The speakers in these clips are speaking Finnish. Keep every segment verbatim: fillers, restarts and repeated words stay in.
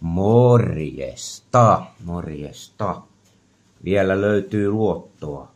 Morjesta, morjesta. Vielä löytyy luottoa.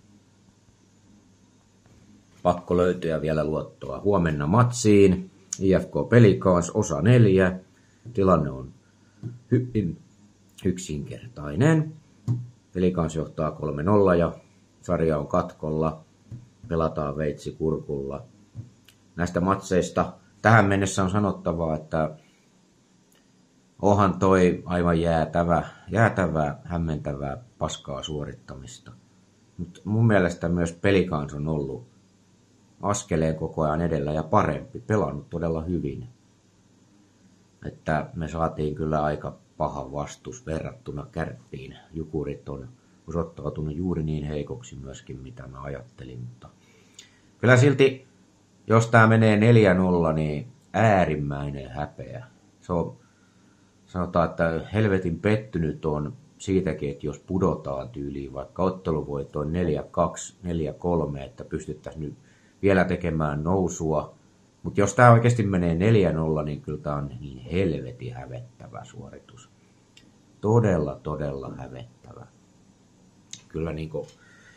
Pakko löytyä vielä luottoa. Huomenna matsiin. I F K Pelicans osa neljä. Tilanne on hyvin yksinkertainen. Pelicans johtaa kolme nolla ja sarja on katkolla. Pelataan veitsi kurkulla. Näistä matseista tähän mennessä on sanottavaa, että onhan toi aivan jäätävä, jäätävää, hämmentävää, paskaa suorittamista. Mutta mun mielestä myös Pelicans on ollut askeleen koko ajan edellä ja parempi, pelannut todella hyvin. Että me saatiin kyllä aika paha vastus verrattuna Kärppiin. Jukurit on osoittautunut juuri niin heikoksi myöskin, mitä mä ajattelin. Mutta kyllä silti, jos tää menee neljä nolla, niin äärimmäinen häpeä. Se on, sanotaan, että helvetin pettynyt on siitäkin, että jos pudotaan tyyliin, vaikka otteluvoitto on neljä kaksi, neljä kolme, että pystyttäisiin nyt vielä tekemään nousua. Mutta jos tämä oikeasti menee neljä nolla, niin kyllä tämä on niin helvetin hävettävä suoritus. Todella, todella hävettävä. Kyllä niin kuin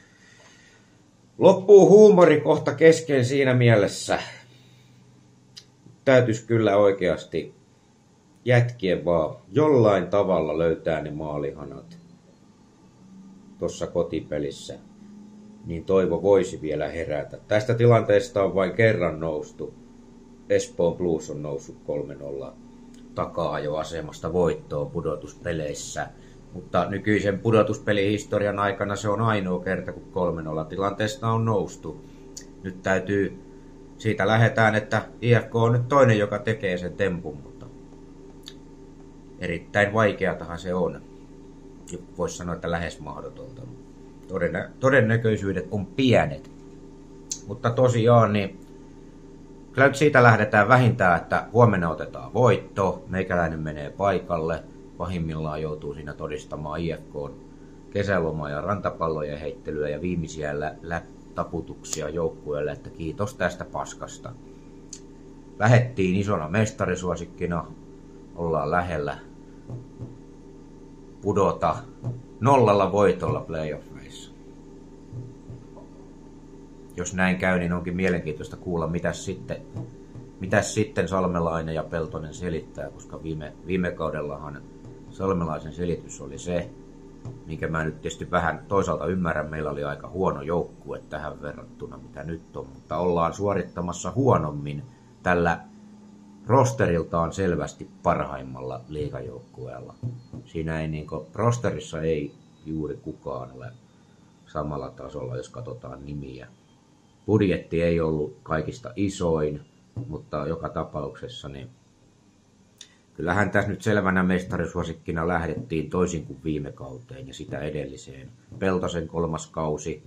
loppuu huumori kohta kesken siinä mielessä. Täytyisi kyllä oikeasti jätkien vaan jollain tavalla löytää ne maalihanat tuossa kotipelissä. Niin toivo voisi vielä herätä. Tästä tilanteesta on vain kerran noustu. Espoon Blues on noussut kolme nolla takaa jo asemasta voittoon pudotuspeleissä. Mutta nykyisen pudotuspelihistorian aikana se on ainoa kerta, kun kolme nolla tilanteesta on noustu. Nyt täytyy, siitä lähdetään, että I F K on nyt toinen, joka tekee sen tempun, mutta erittäin vaikeatahan se on. Voisi sanoa, että lähes mahdotonta. Todennä, todennäköisyydet on pienet. Mutta tosiaan, niin kyllä nyt siitä lähdetään vähintään, että huomenna otetaan voitto, meikäläinen menee paikalle, pahimmillaan joutuu siinä todistamaan I F K:n kesälomaa ja rantapallojen heittelyä ja viimeisiä lä- lä- taputuksia joukkueelle, että kiitos tästä paskasta. Lähettiin isona mestarisuosikkina, ollaan lähellä pudota nollalla voitolla playoffeissa. Jos näin käy, niin onkin mielenkiintoista kuulla, mitä sitten, mitäs sitten Salmelainen ja Peltonen selittää, koska viime, viime kaudellahan Salmelaisen selitys oli se, minkä mä nyt tietysti vähän toisaalta ymmärrän, meillä oli aika huono joukkue tähän verrattuna, mitä nyt on, mutta ollaan suorittamassa huonommin tällä rosteriltaan selvästi parhaimmalla liigajoukkueella. Siinä ei niin kuin, rosterissa ei juuri kukaan ole samalla tasolla, jos katsotaan nimiä. Budjetti ei ollut kaikista isoin, mutta joka tapauksessa niin kyllähän tässä nyt selvänä mestarisuosikkina lähdettiin toisin kuin viime kauteen ja sitä edelliseen. Peltosen kolmas kausi.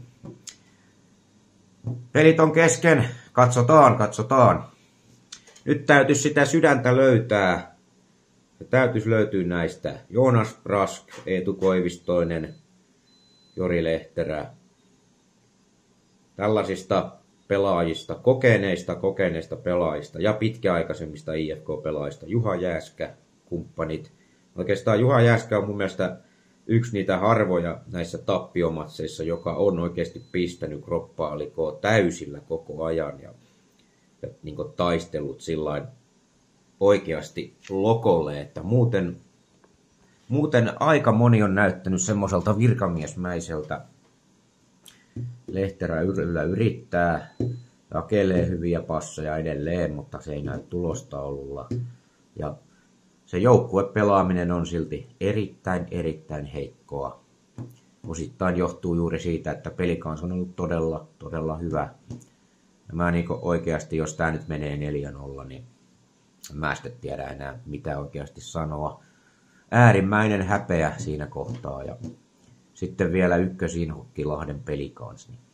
Pelit on kesken. Katsotaan, katsotaan. Nyt täytyisi sitä sydäntä löytää. Se täytyisi löytyä näistä. Joonas Brask, Eetu Koivistoinen, Jori Lehterä. Tällaisista pelaajista, kokeneista, kokeneista pelaajista ja pitkäaikaisemmista I F K-pelaajista. Juha Jääskä, kumppanit. Oikeastaan Juha Jääskä on mun mielestä yksi niitä harvoja näissä tappiomatseissa, joka on oikeasti pistänyt kroppaa likoon täysillä koko ajan. Ja, ja niin kuin taistelut sillain oikeasti lokolle, että muuten, muuten aika moni on näyttänyt semmoiselta virkamiesmäiseltä. Lehterä yllä yrittää, jakelee hyviä passeja edelleen, mutta se ei näy tulostaululla. Ja se joukkuepelaaminen on silti erittäin, erittäin heikkoa. Osittain johtuu juuri siitä, että Pelicans on ollut todella, todella hyvä. Ja mä niin oikeasti, jos tää nyt menee neljä nolla, niin mä en sitten tiedä enää mitä oikeasti sanoa. Äärimmäinen häpeä siinä kohtaa. Ja sitten vielä ykkösinhokki Lahden Pelicans. Niin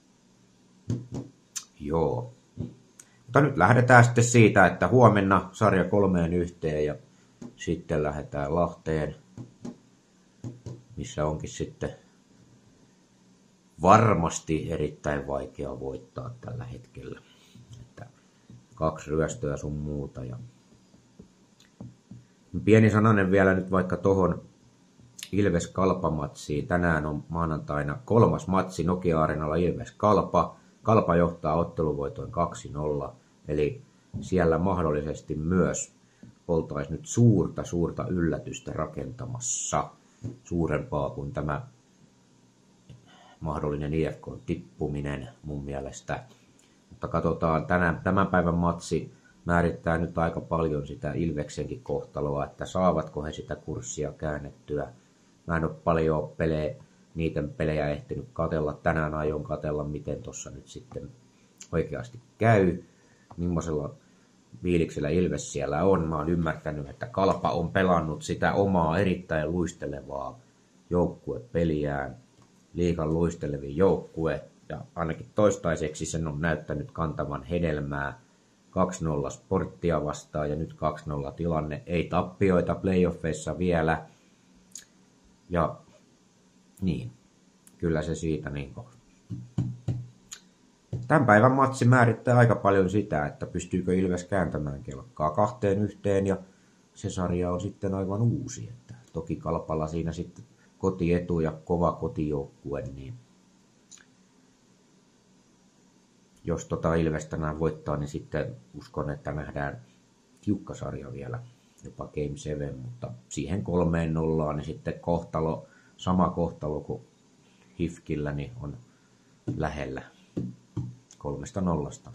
joo. Mutta nyt lähdetään sitten siitä, että huomenna sarja kolmeen yhteen ja sitten lähdetään Lahteen, missä onkin sitten varmasti erittäin vaikea voittaa tällä hetkellä. Että kaksi ryöstöä sun muuta. Ja Pieni sananen vielä nyt vaikka tohon Ilves-Kalpa-matsiin. Tänään on maanantaina kolmas matsi Nokia-areenalla Ilves-Kalpa. Kalpa johtaa otteluvoitoin kaksi nolla, eli siellä mahdollisesti myös oltaisiin nyt suurta, suurta yllätystä rakentamassa. Suurempaa kuin tämä mahdollinen I F K-tippuminen mun mielestä. Mutta katsotaan, tänään, tämän päivän matsi määrittää nyt aika paljon sitä Ilveksenkin kohtaloa, että saavatko he sitä kurssia käännettyä. Mä en ole paljon pelejä, niiden pelejä ehtinyt katella. Tänään aion katella, miten tuossa nyt sitten oikeasti käy. Millaisella fiiliksellä Ilves siellä on. Mä oon ymmärtänyt, että Kalpa on pelannut sitä omaa erittäin luistelevaa joukkuepeliään. Liigan luistelevin joukkue. Ja ainakin toistaiseksi sen on näyttänyt kantavan hedelmää. kaksi nolla Sporttia vastaan ja nyt kaksi nolla tilanne. Ei tappioita playoffeissa vielä. Ja niin, kyllä se siitä niin kuin. Tämän päivän matsi määrittää aika paljon sitä, että pystyykö Ilves kääntämään kelkkaa kahteen yhteen ja se sarja on sitten aivan uusi. Että toki Kalpalla siinä sitten kotietu ja kova kotijoukkue, niin jos tota Ilves tänään voittaa, niin sitten uskon, että nähdään tiukka sarja vielä, jopa Game seven, mutta siihen kolmeen nollaan, niin sitten kohtalo, sama kohtalo kuin Hifkillä, niin on lähellä kolmesta nollasta.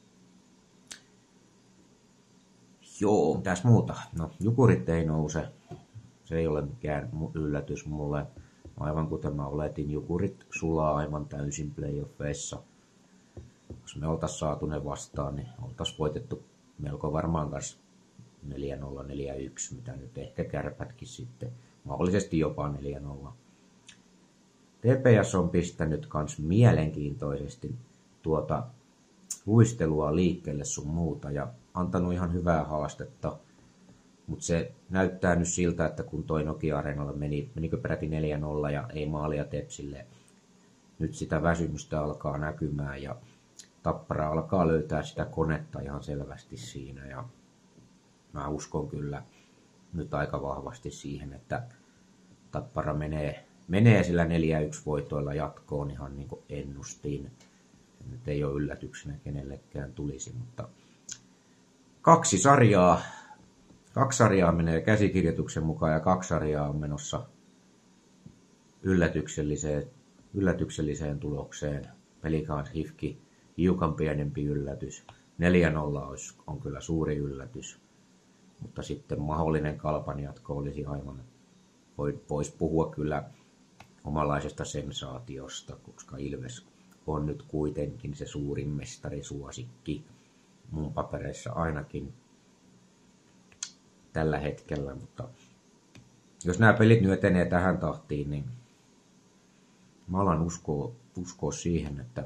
Joo, mitäs muuta? No, Jukurit ei nouse. Se ei ole mikään yllätys mulle. Aivan kuten mä oletin, Jukurit sulaa aivan täysin playoffeissa. Jos me oltaisiin saatu ne vastaan, niin oltaisiin voitettu melko varmaan kanssa neljä nolla neljä yksi, mitä nyt ehkä Kärpätkin sitten. Mahdollisesti jopa neljä nolla. T P S on pistänyt kans mielenkiintoisesti tuota luistelua liikkeelle sun muuta ja antanut ihan hyvää haastetta. Mutta se näyttää nyt siltä, että kun toi Nokia-areenalla meni, menikö peräti neljä nolla ja ei maalia Tepsille, nyt sitä väsymystä alkaa näkymään ja Tappara alkaa löytää sitä konetta ihan selvästi siinä. Ja mä uskon kyllä nyt aika vahvasti siihen, että Tappara menee, menee sillä neljä yksi voitoilla jatkoon ihan niin kuin ennustin. Nyt ei ole yllätyksenä kenellekään tulisi, mutta kaksi sarjaa, kaksi sarjaa menee käsikirjoituksen mukaan ja kaksi sarjaa on menossa yllätykselliseen, yllätykselliseen tulokseen. Pelicans Hifki hiukan pienempi yllätys. neljä nolla on kyllä suuri yllätys, mutta sitten mahdollinen Kalpan jatko olisi aivan, voisi puhua kyllä omanlaisesta sensaatiosta, koska Ilves on nyt kuitenkin se suurin mestarisuosikki mun papereissa ainakin tällä hetkellä, mutta jos nämä pelit nyt etenee tähän tahtiin, niin mä alan uskoa, uskoa siihen, että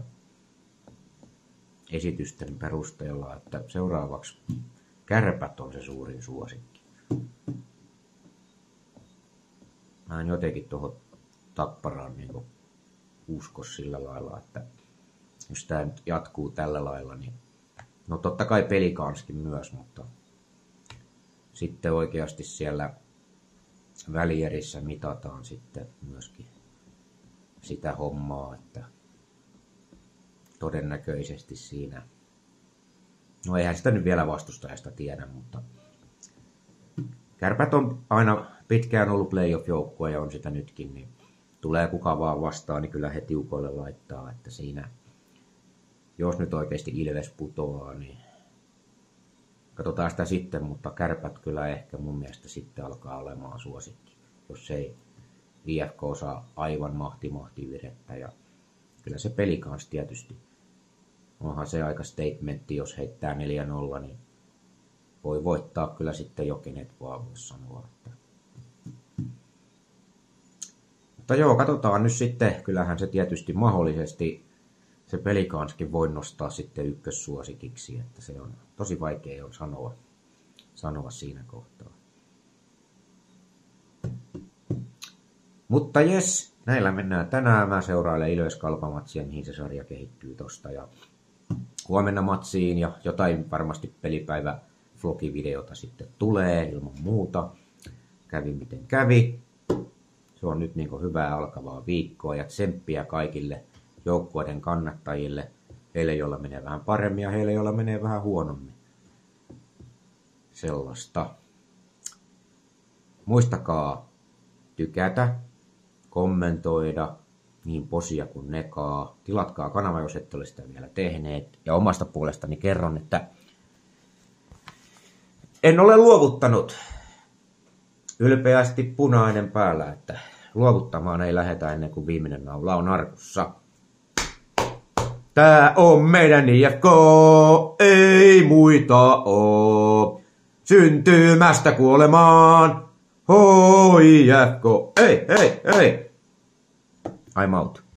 esitysten perusteella, että seuraavaksi Kärpät on se suurin suosikki. Mä en jotenkin tuohon Tapparaan niin usko sillä lailla, että jos tämä nyt jatkuu tällä lailla, niin no totta kai Pelikanskin myös, mutta sitten oikeasti siellä välierissä mitataan sitten myöskin sitä hommaa, että todennäköisesti siinä, no eihän sitä nyt vielä vastustajasta tiedä, mutta Kärpät on aina pitkään ollut playoff-joukkue ja on sitä nytkin, niin tulee kuka vaan vastaan, niin kyllä he tiukoille laittaa, että siinä, jos nyt oikeasti Ilves putoaa, niin katsotaan sitä sitten, mutta Kärpät kyllä ehkä mun mielestä sitten alkaa olemaan suosikki, jos ei I F K saa aivan mahti mahti virettä ja kyllä se Pelikans tietysti. Onhan se aika statementti, jos heittää neljä nolla, niin voi voittaa kyllä sitten jo kenet vaan, voisi sanoa. Että. Mutta joo, katsotaan nyt sitten. Kyllähän se tietysti mahdollisesti se Pelikanskin voi nostaa sitten ykkössuosikiksi, että se on tosi vaikea on sanoa, sanoa siinä kohtaa. Mutta jes, näillä mennään tänään. Mä seurailen Ilves-Kalpa-matsia, mihin se sarja kehittyy tosta. Ja huomenna matsiin ja jotain varmasti pelipäivä vlogivideota sitten tulee ilman muuta. kävi miten kävi. Se on nyt niin hyvää alkavaa viikkoa ja tsemppiä kaikille joukkueiden kannattajille. Heille, joilla menee vähän paremmin ja heille, joilla menee vähän huonommin. Sellaista. Muistakaa tykätä, kommentoida, niin posia kuin nekaa. Tilatkaa kanava, jos ette ole sitä vielä tehneet. Ja omasta puolestani kerron, että en ole luovuttanut. Ylpeästi punainen päällä, että luovuttamaan ei lähdetä ennen kuin viimeinen naula on arkussa. Tää on meidän I F K, ei muita oo. Syntymästä kuolemaan, H I F K, ei, ei, ei. I'm out.